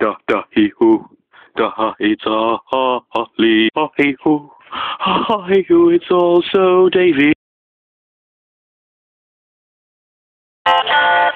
da da hee hoo, da ha it's Ollie, hee hoo, ha hee hoo, it's also Davey.